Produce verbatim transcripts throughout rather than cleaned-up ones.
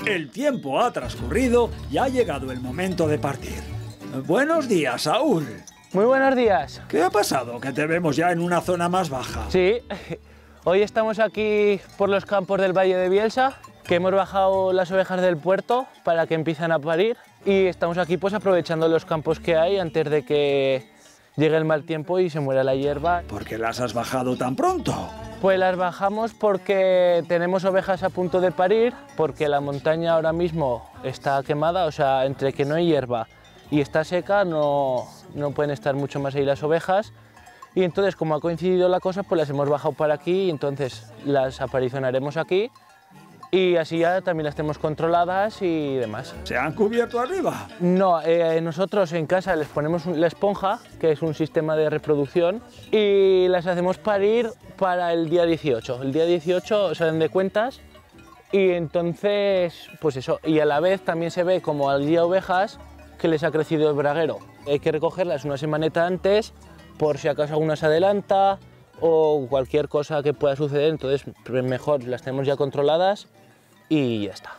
El tiempo ha transcurrido y ha llegado el momento de partir. Buenos días, Saúl. Muy buenos días. ¿Qué ha pasado? Que te vemos ya en una zona más baja. Sí, hoy estamos aquí por los campos del Valle de Bielsa, que hemos bajado las ovejas del puerto para que empiecen a parir y estamos aquí pues aprovechando los campos que hay antes de que llegue el mal tiempo y se muera la hierba. ¿Por qué las has bajado tan pronto? Pues las bajamos porque tenemos ovejas a punto de parir, porque la montaña ahora mismo está quemada, o sea, entre que no hay hierba y está seca no, no pueden estar mucho más ahí las ovejas. Y entonces, como ha coincidido la cosa, pues las hemos bajado para aquí y entonces las aparicionaremos aquí y así ya también las tenemos controladas y demás. ¿Se han cubierto arriba? No, eh, nosotros en casa les ponemos la esponja, que es un sistema de reproducción, y las hacemos parir para el día dieciocho. El día dieciocho salen de cuentas y entonces, pues eso, y a la vez también se ve como al día ovejas que les ha crecido el braguero. Hay que recogerlas una semanita antes por si acaso alguna se adelanta o cualquier cosa que pueda suceder, entonces mejor las tenemos ya controladas y ya está.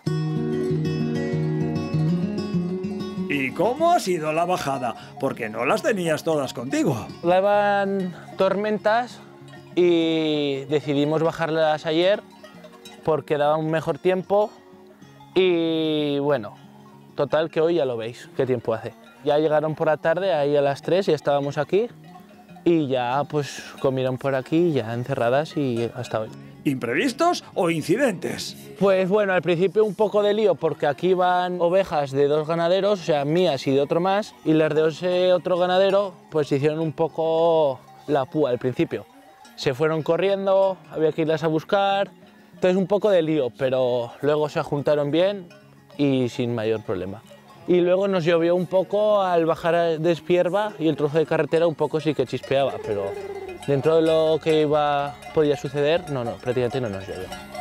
¿Y cómo ha sido la bajada? Porque no las tenías todas contigo. Daban tormentas y decidimos bajarlas ayer porque daba un mejor tiempo y bueno, total que hoy ya lo veis, qué tiempo hace. Ya llegaron por la tarde, ahí a las tres, ya estábamos aquí. Y ya pues comieron por aquí, ya encerradas y hasta hoy. ¿Imprevistos o incidentes? Pues bueno, al principio un poco de lío porque aquí van ovejas de dos ganaderos, o sea, mías y de otro más, y las de ese otro ganadero pues hicieron un poco la púa al principio. Se fueron corriendo, había que irlas a buscar, entonces un poco de lío, pero luego se juntaron bien y sin mayor problema. Y luego nos llovió un poco al bajar de Espierba y el trozo de carretera un poco sí que chispeaba, pero dentro de lo que iba, podía suceder, no, no, prácticamente no nos llovió.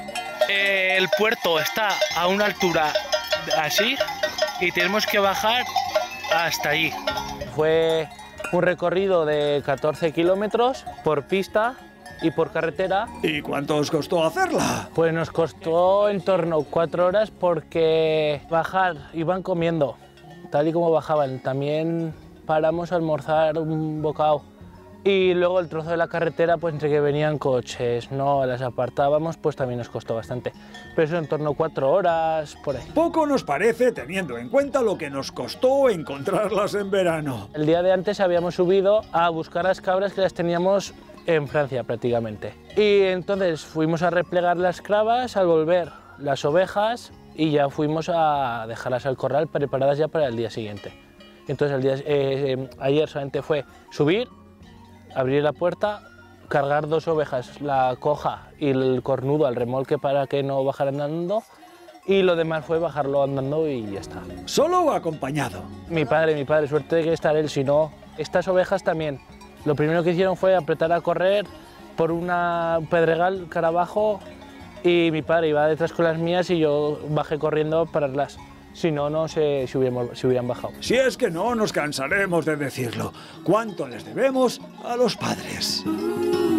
Eh, el puerto está a una altura así y tenemos que bajar hasta allí. Fue un recorrido de catorce kilómetros por pista y por carretera. ¿Y cuánto os costó hacerla? Pues nos costó en torno a cuatro horas porque bajar, iban comiendo, tal y como bajaban. También paramos a almorzar un bocado. Y luego el trozo de la carretera, pues entre que venían coches, no las apartábamos, pues también nos costó bastante. Pero eso en torno a cuatro horas, por ahí. Poco nos parece teniendo en cuenta lo que nos costó encontrarlas en verano. El día de antes habíamos subido a buscar las cabras que las teníamos en Francia prácticamente. Y entonces fuimos a replegar las cravas, al volver las ovejas y ya fuimos a dejarlas al corral preparadas ya para el día siguiente. Entonces el día, eh, ayer solamente fue subir, abrir la puerta, cargar dos ovejas, la coja y el cornudo al remolque para que no bajaran andando y lo demás fue bajarlo andando y ya está. ¿Solo o acompañado? Mi padre, mi padre, suerte de que estar él, si no, estas ovejas también. Lo primero que hicieron fue apretar a correr por una, un pedregal cara abajo y mi padre iba detrás con las mías y yo bajé corriendo a pararlas. Si no, no sé si hubieran, si hubieran bajado. Si es que no nos cansaremos de decirlo, ¿cuánto les debemos a los padres?